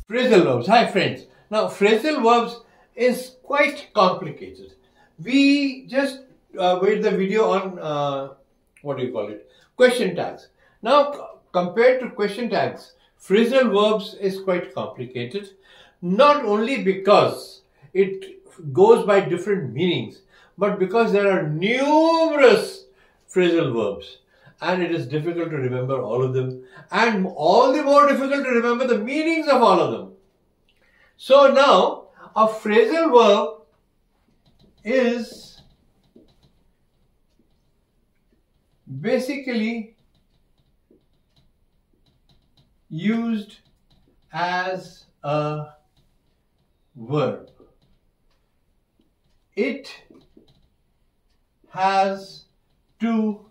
Phrasal verbs. Hi friends. Now phrasal verbs is quite complicated. We just made the video on what do you call it? Question tags. Now compared to question tags, phrasal verbs is quite complicated. Not only because it goes by different meanings, but because there are numerous phrasal verbs. And it is difficult to remember all of them, and all the more difficult to remember the meanings of all of them. So now, a phrasal verb is basically used as a verb. It has two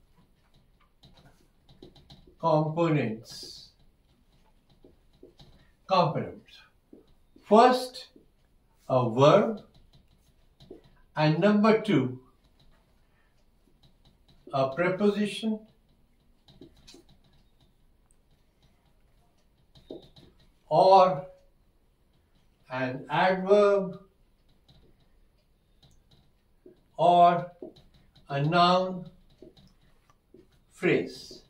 components. First, a verb, and number two, a preposition or an adverb or a noun phrase.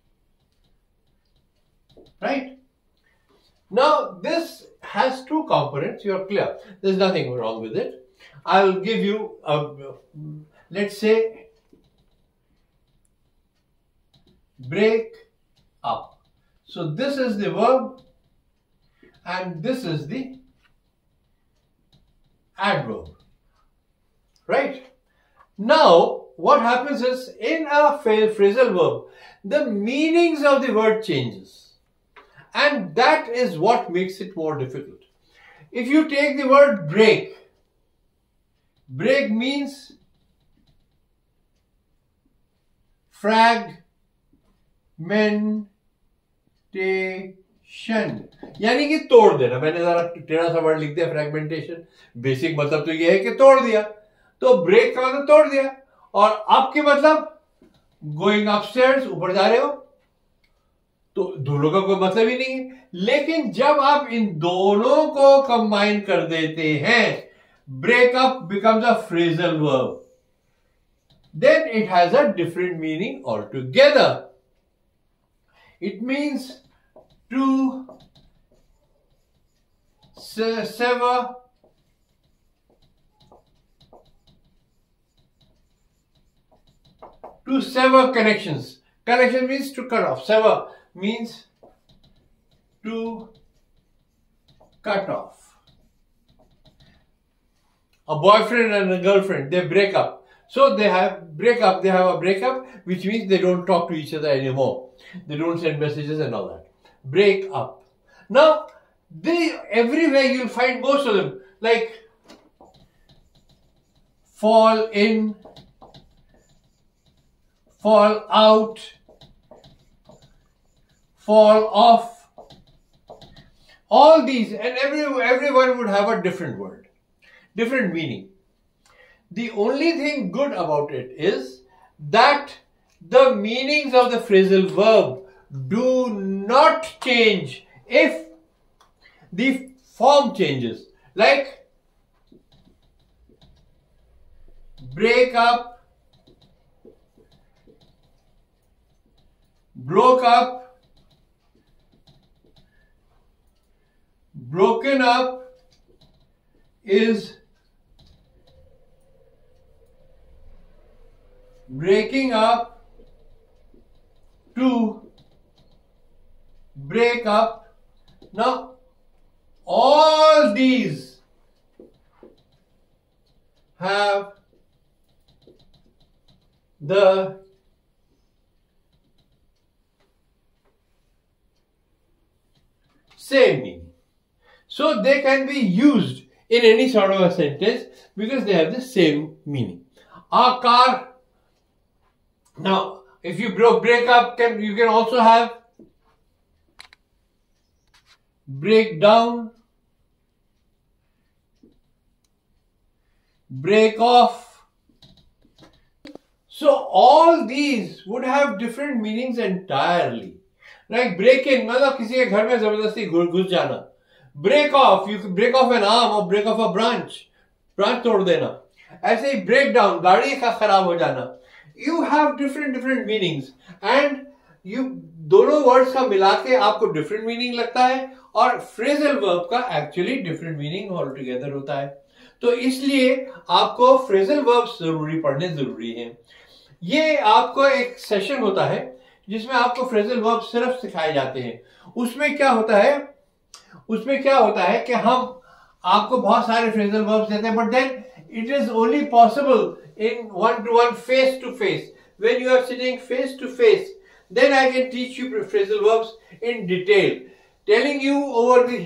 Right? Now this has two components, you are clear. There's nothing wrong with it. I'll give you, let's say, break up. So this is the verb and this is the adverb. Right? Now what happens is, in a phrasal verb, the meanings of the word changes. And that is what makes it more difficult. If you take the word break, break means fragmentation. यानी कि तोड़ देना. मैंने जरा टेढ़ा सा word लिख दिया, फ्रैगमेंटेशन. बेसिक मतलब तो ये है कि तोड़ दिया. तो ब्रेक का मतलब तोड़ दिया. और अप के मतलब गोइंग अपस्टेयर्स, ऊपर जा रहे हो. तो दोनों का कोई मतलब ही नहीं है. लेकिन जब आप इन दोनों को कंबाइन कर देते हैं, breakup becomes a phrasal verb, then it has a different meaning altogether. It means to sever connections. Connection means to cut off. Sever means to cut off. A boyfriend and a girlfriend, they break up. So they have a breakup, which means they don't talk to each other anymore. They don't send messages and all that. Break up. Now, everywhere you'll find most of them, like fall in, fall out, fall off. All these, and everyone would have a different word, different meaning. The only thing good about it is that the meanings of the phrasal verb do not change if the form changes. Like break up, broke up, broken up is breaking up to break up. Now, all these have the same meaning. So they can be used in any sort of a sentence because they have the same meaning. Our car. Now, if you break up, you can also have break down, break off. So all these would have different meanings entirely. Like break in, मतलब किसी के घर में जबरदस्ती घुस जाना. Break off, you break off an arm और break off a branch, branch तोड़ देना। ऐसे ही ब्रेक डाउन, गाड़ी का खराब हो जाना। You have different different meanings and you दोनों वर्ड्स का मिला के आपको डिफरेंट मीनिंग लगता है और फ्रेजल वर्ब का actually different meaning altogether होता है। तो इसलिए आपको फ्रेजल वर्ब्स जरूरी पढ़ने जरूरी है। ये आपको एक सेशन होता है जिसमें आपको फ्रेजल वर्ब सिर्फ सिखाए जाते हैं। उसमें क्या होता है कि हम आपको बहुत सारे फ्रेजल वर्ब्स देते हैं, but then it is only possible in one-to-one, face-to-face. When you are sitting face-to-face, then I can teach you phrasal verbs in detail. Telling you over the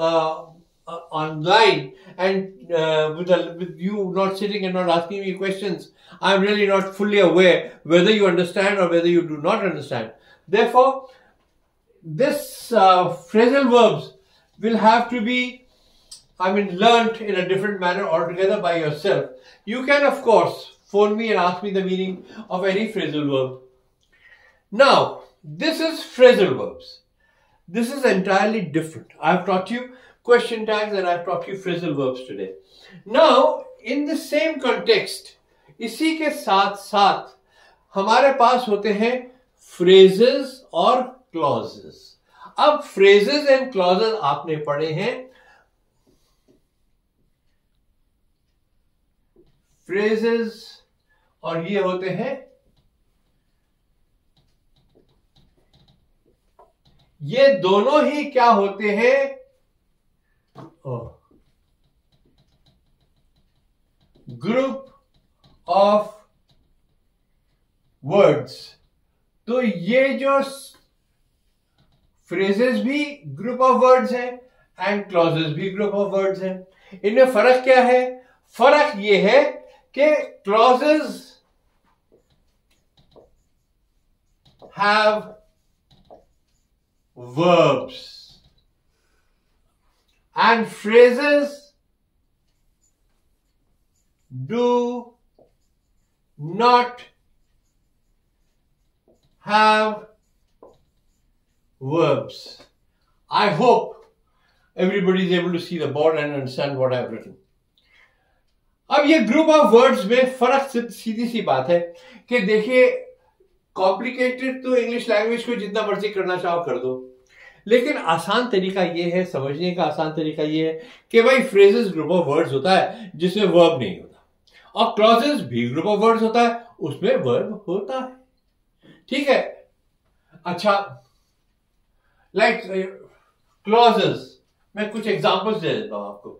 online and with you not sitting and not asking me questions, I'm really not fully aware whether you understand or whether you do not understand. Therefore, this phrasal verbs will have to be learnt in a different manner altogether by yourself. You can, of course, phone me and ask me the meaning of any phrasal verb. Now, this is phrasal verbs. This is entirely different. I've taught you question tags and I've taught you phrasal verbs today. Now, in the same context, इसी के साथ साथ हमारे पास होते हैं phrases और clauses. अब phrases and clauses आपने पढ़े हैं। फ्रेजेस और ये होते हैं, ये दोनों ही क्या होते हैं, ग्रुप ऑफ वर्ड्स। तो ये जो फ्रेजेस भी ग्रुप ऑफ वर्ड्स हैं एंड क्लॉजेस भी ग्रुप ऑफ वर्ड्स हैं। इनमें फर्क क्या है? फर्क ये है कि clauses have verbs and phrases do not have verbs. I hope everybody is able to see the board and understand what I have written. अब ये ग्रुप ऑफ वर्ड्स में फर्क सीधी सी बात है कि देखिए, कॉम्प्लिकेटेड तो इंग्लिश लैंग्वेज को जितना मर्जी करना चाहो कर दो, लेकिन आसान तरीका ये है, समझने का आसान तरीका ये है कि भाई फ्रेजेस ग्रुप ऑफ वर्ड्स होता है जिसमें वर्ब नहीं होता, और क्लॉजेस भी ग्रुप ऑफ वर्ड्स होता है उसमें वर्ब होता है। ठीक है, अच्छा, लाइक क्लॉजेस मैं कुछ एग्जांपल्स दे देता हूं आपको।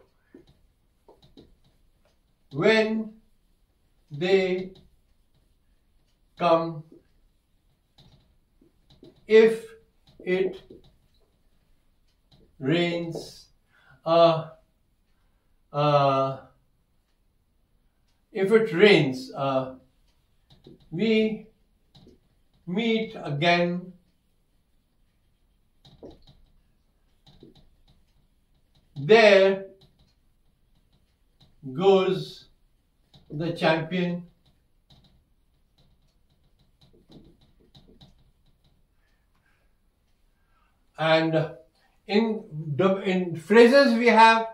When they come, if it rains, if it rains, we meet again there goes the champion. And in phrases we have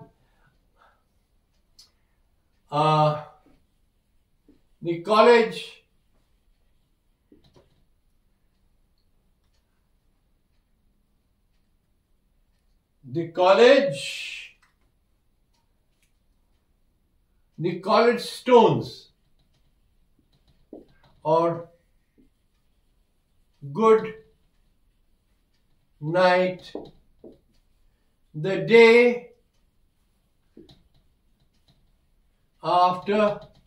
the college stones, or good night, the day after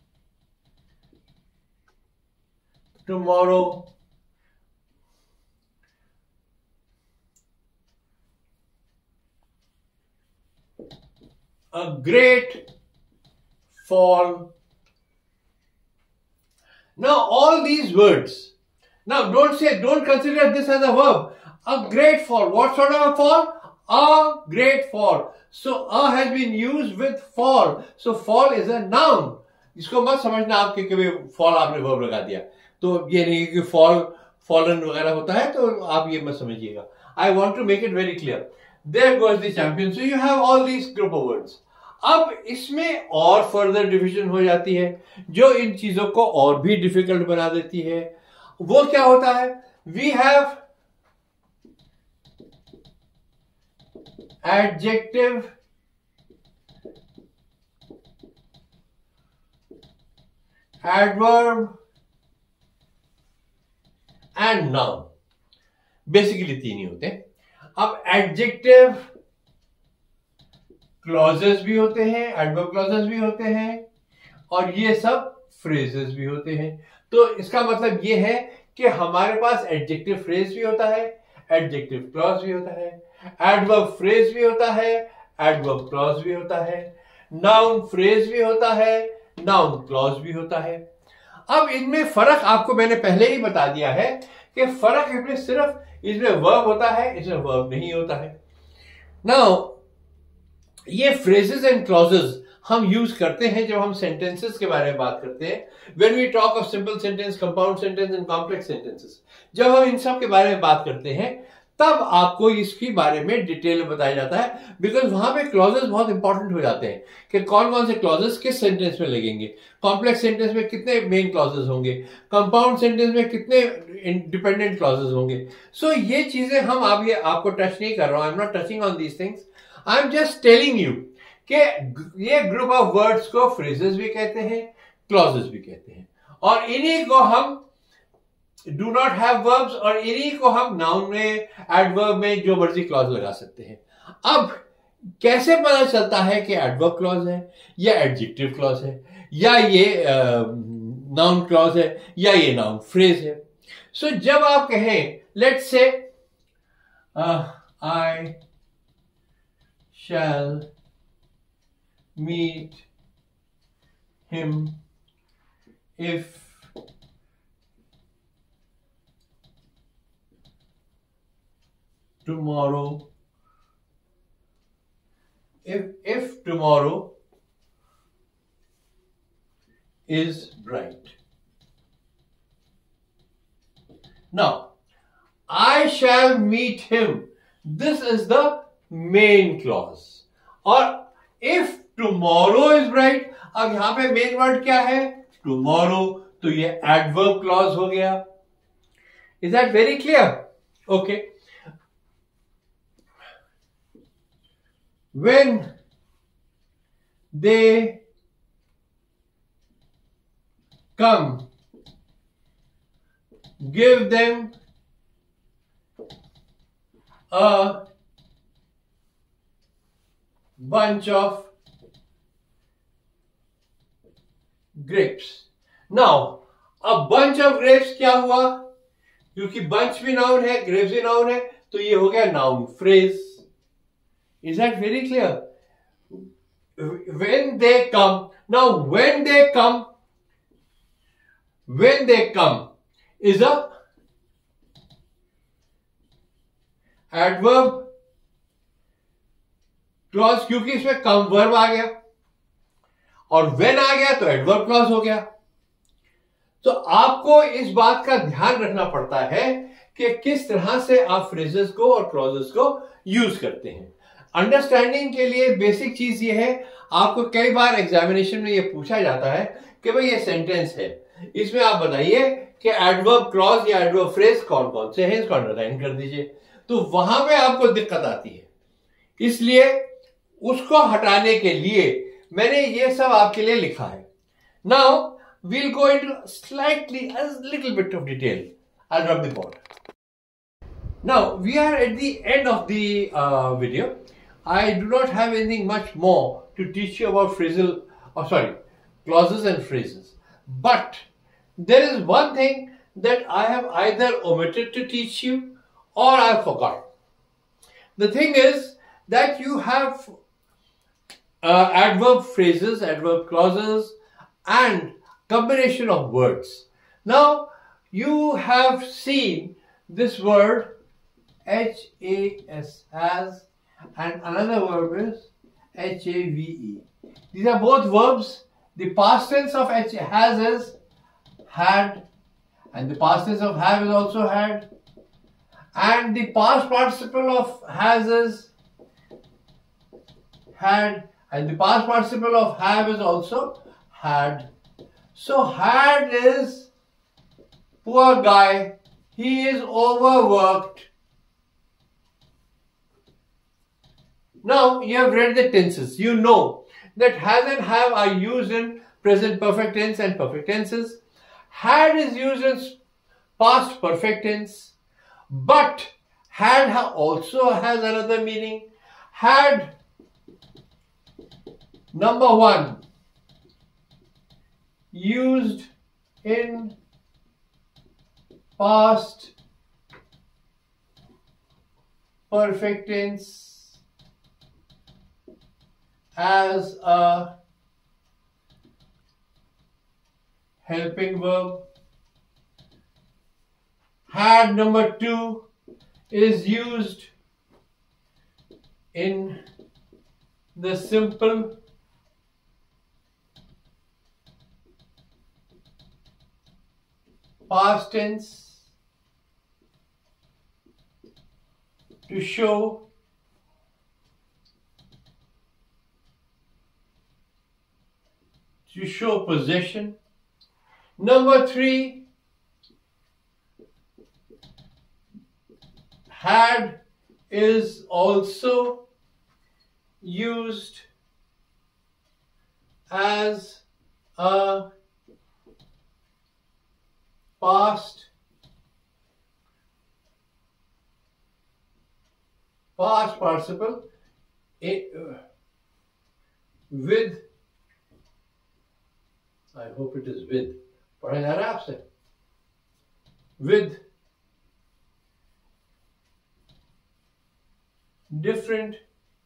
tomorrow, a great fall. Now all these words, now don't consider this as a verb. A great fall. What sort of a fall? A great fall. So a has been used with fall. So fall is a noun. इसको मत समझना आप कि कभी fall आपने verb लगा दिया, तो ये नहीं कि fall fallen वगैरह होता है, तो आप ये मत समझिएगा। I want to make it very clear. there goes the champion. So you have all these group of words. अब इसमें और फर्दर डिविजन हो जाती है जो इन चीजों को और भी डिफिकल्ट बना देती है. वो क्या होता है? We have adjective, adverb and noun. Basically तीन ही होते हैं. अब एडजेक्टिव क्लॉजेस भी होते हैं, एडवर्ब क्लॉजेस भी होते हैं, और ये सब फ्रेजेस भी होते हैं. तो इसका मतलब ये है कि हमारे पास एडजेक्टिव फ्रेज भी होता है, एडजेक्टिव क्लॉज भी होता है, एडवर्ब फ्रेज भी होता है, एडवर्ब क्लॉज भी होता है, नाउन फ्रेज भी होता है, नाउन क्लॉज भी होता है. अब इनमें फर्क आपको मैंने पहले ही बता दिया है कि फर्क इसमें सिर्फ इसमें वर्ब होता है, इसमें वर्ब नहीं होता है. नाउ ये फ्रेजेस एंड क्लॉजेस हम यूज करते हैं जब हम सेंटेंसेस के बारे में बात करते हैं. When we talk of simple sentence, compound sentence and complex sentences, जब हम इन सब के बारे में बात करते हैं तब आपको इसके बारे में डिटेल में बताया जाता है. बिकॉज वहां पे क्लॉजेस बहुत इंपॉर्टेंट हो जाते हैं कि कौन कौन से क्लॉजेस किस सेंटेंस में लगेंगे, कॉम्प्लेक्स सेंटेंस में कितने मेन क्लॉजेस होंगे, कंपाउंड सेंटेंस में कितने इंडिपेंडेंट क्लॉजेस होंगे. सो ये चीजें हम अभी आपको टच नहीं कर रहा हूं. I am not touching on these things. I am just telling you कि ये ग्रुप ऑफ वर्ड्स को फ्रेजेस भी कहते हैं, क्लॉजेस भी कहते हैं, और इन्हीं को हम डू नॉट हैव वर्ब्स और इन्हीं को हम नाउन में, एडवर्ब में जो मर्जी क्लॉज लगा सकते हैं. अब कैसे पता चलता है कि एडवर्ब क्लॉज है या एडजेक्टिव क्लॉज है या ये नाउन क्लॉज है या ये नाउन फ्रेज है? सो जब आप कहें let's say I shall meet him if tomorrow is bright. Now I shall meet him, this is the main clause. और इफ टुमारो इज ब्राइट, अब यहां पे मेन वर्ड क्या है? टुमारो. तो ये एडवर्ब क्लॉज हो गया. Is that very clear? Okay. When they come, give them a bunch of grapes. Now, a bunch of grapes क्या हुआ? क्योंकि bunch भी नाउन है, grapes भी नाउन है, तो ये हो गया noun phrase. Is that very clear? When they come. Now, when they come is a adverb clause, क्योंकि इसमें कम वर्ब आ गया और व्हेन आ गया तो एडवर्ब क्लॉज हो गया. तो आपको इस बात का ध्यान रखना पड़ता है कि किस तरह से आप फ्रेजेस को और क्लॉजेस को यूज करते हैं. अंडरस्टैंडिंग के लिए बेसिक चीज ये है, आपको कई बार एग्जामिनेशन में ये पूछा जाता है कि भाई ये सेंटेंस है, इसमें आप बताइए कि एडवर्ब क्लॉज या एडवर्ब फ्रेज कौन कौन से हैं, इसको अंडरलाइन कर दीजिए. तो वहां पे आपको दिक्कत आती है. इसलिए उसको हटाने के लिए मैंने ये सब आपके लिए लिखा है. Now we'll go into slightly a little bit of detail. I rub the board. Now we are at the end of the video. I do not have anything much more to teach you about phrasal, clauses and phrases. But there is one thing that I have either omitted to teach you or I forgot. The thing is that you have adverb phrases, adverb clauses, and combination of words. Now you have seen this word HAS, has, and another verb is HAVE. These are both verbs. The past tense of has is had, and the past tense of have is also had, and the past participle of has is had, and the past participle of have is also had. So had is poor guy, he is overworked. Now you have read the tenses. You know that has and have are used in present perfect tense and perfect tenses. Had is used in past perfect tense. But had also has another meaning. Had, number one, used in past perfect tense as a helping verb. Had, number two, is used in the simple past tense to show possession. Number three, had is also used as a past participle with, I hope it is with, पढ़ा जा रहा है आपसे, with different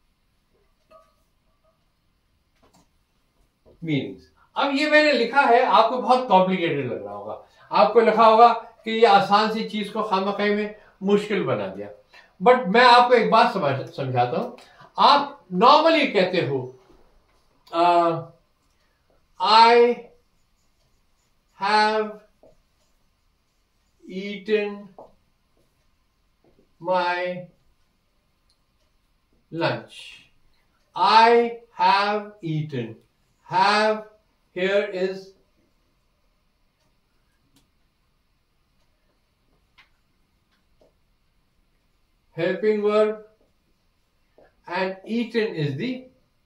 meanings. अब ये मैंने लिखा है, आपको बहुत कॉम्प्लिकेटेड लग रहा होगा, आपको लिखा होगा कि ये आसान सी चीज को खामखाई में मुश्किल बना दिया, बट मैं आपको एक बात समझाता हूं. आप नॉर्मली कहते हो I have eaten my lunch. I have eaten. Have here is helping verb and eaten is the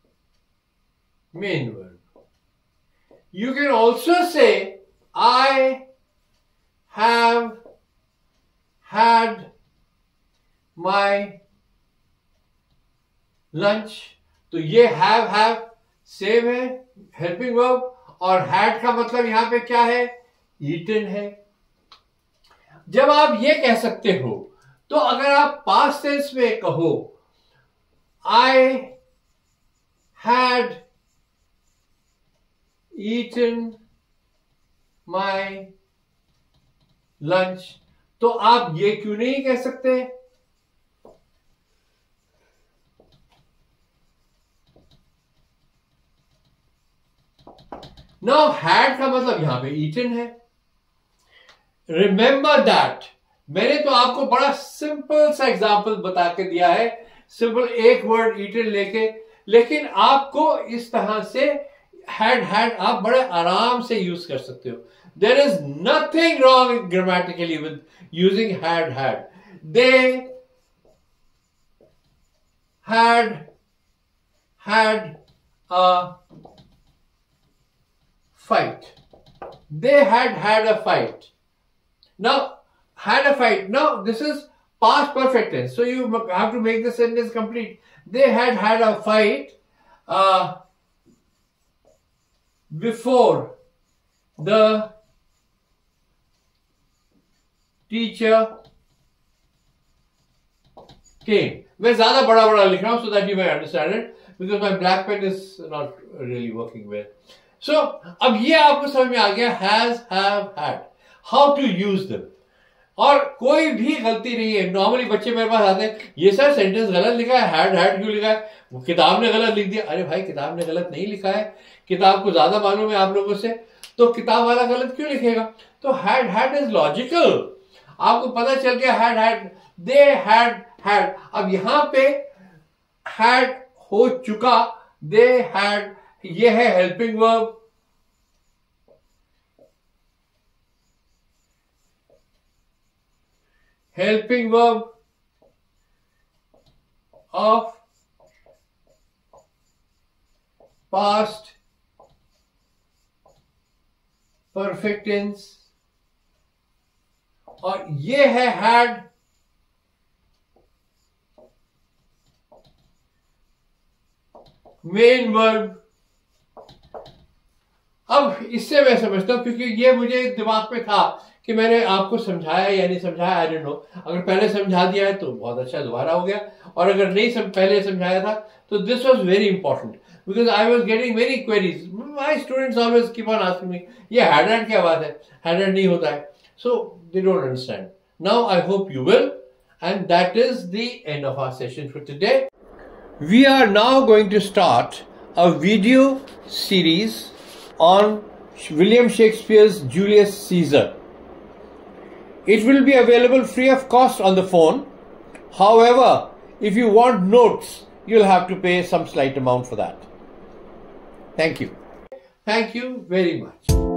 main verb. You can also say I have had my lunch. तो ये have सेम है, helping verb, और had का मतलब यहां पे क्या है, eaten है. जब आप ये कह सकते हो, तो अगर आप पास्ट टेंस में कहो I had eaten my lunch, तो आप ये क्यों नहीं कह सकते? नाउ had का मतलब यहां पे eaten है. रिमेंबर दैट, मैंने तो आपको बड़ा सिंपल सा एग्जांपल बता के दिया है, सिंपल एक वर्ड eaten लेके, लेकिन आपको इस तरह से had आप बड़े आराम से यूज कर सकते हो. There is nothing wrong grammatically with using had. They had a fight. They had a fight. Now, had a fight. Now, this is past perfect tense. So, you have to make the sentence complete. They had a fight before the teacher came. मैं ज्यादा बड़ा लिख रहा हूं so that you may understand it, because my black pen is not really working well. So, अब ये आपको समझ में आ गया has, have, had. How to use them. और कोई भी गलती नहीं है. नॉर्मली बच्चे मेरे पास आते हैं, ये सर सेंटेंस गलत लिखा है, had क्यों लिखा है, वो किताब ने गलत लिख दिया. अरे भाई, किताब ने गलत नहीं लिखा है, किताब को ज्यादा मालूम है आप लोगों से, तो किताब वाला गलत क्यों लिखेगा. तो had इज लॉजिकल. आपको पता चल गया had, they had. अब यहां पे had हो चुका they had, ये है helping verb, helping verb of past perfect tense, और ये है had, मेन वर्ब। अब इससे मैं समझता हूं, क्योंकि ये मुझे दिमाग में था कि मैंने आपको समझाया या नहीं समझाया, आई डोंट नो। अगर पहले समझा दिया है तो बहुत अच्छा, दोबारा हो गया, और अगर नहीं पहले समझाया था तो this was very important, because I was getting very queries. My students always keep on asking me, ये हैड एंड क्या बात है, हैड एंड नहीं होता है, so they don't understand. Now I hope you will, and that is the end of our session for today. We are now going to start a video series on William Shakespeare's Julius Caesar. It will be available free of cost on the phone. However, if you want notes, you'll have to pay some slight amount for that. Thank you. Thank you very much.